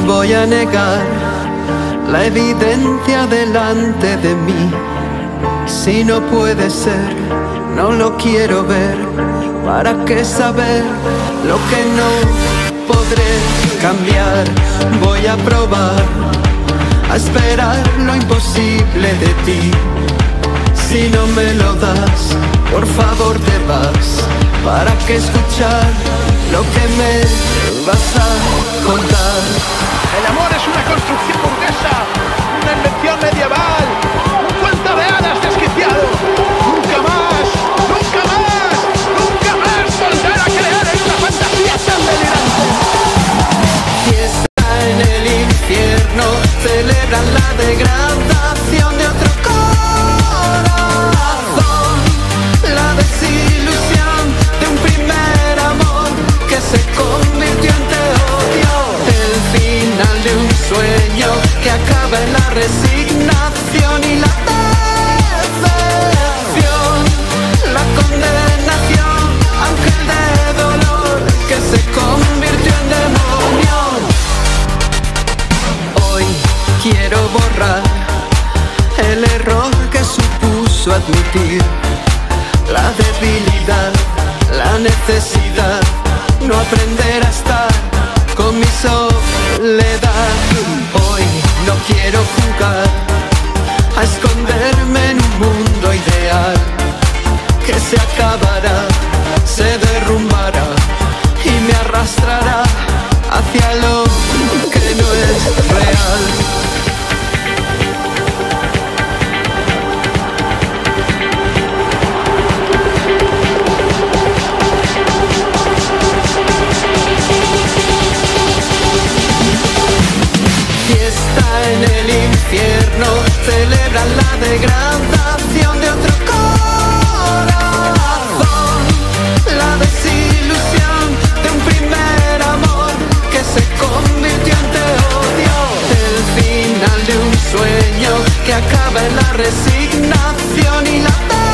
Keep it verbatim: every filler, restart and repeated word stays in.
voy a negar la evidencia delante de mí. Si no puede ser, no lo quiero ver. ¿Para qué saber lo que no podré cambiar? Voy a probar a esperar lo imposible de ti. Si no me lo das, por favor te vas. ¿Para qué escuchar lo que me vas a contar? El amor es una construcción burguesa, una invención medieval, un cuento de hadas desquiciado. Nunca más, nunca más, nunca más volver a creer en una fantasía tan delirante. Fiesta en el infierno, celebran la degradación de otro corazón, la desilusión de un primer amor que se convirtió en te odio, el final de un sueño que acaba en la resignación y la decepción, la condenación, ángel de dolor que se convirtió en demonio. Hoy quiero borrar el error que supuso admitir la debilidad, la necesidad, no aprender a estar con mi soledad. Hoy no quiero jugar a esconderme en un mundo ideal que se acabará, se derrumbará y me arrastrará hacia lo que no es real. Fiesta en el infierno, celebran la degradación de otro corazón, la desilusión de un primer amor que se convirtió en te odio, el final de un sueño que acaba en la resignación y la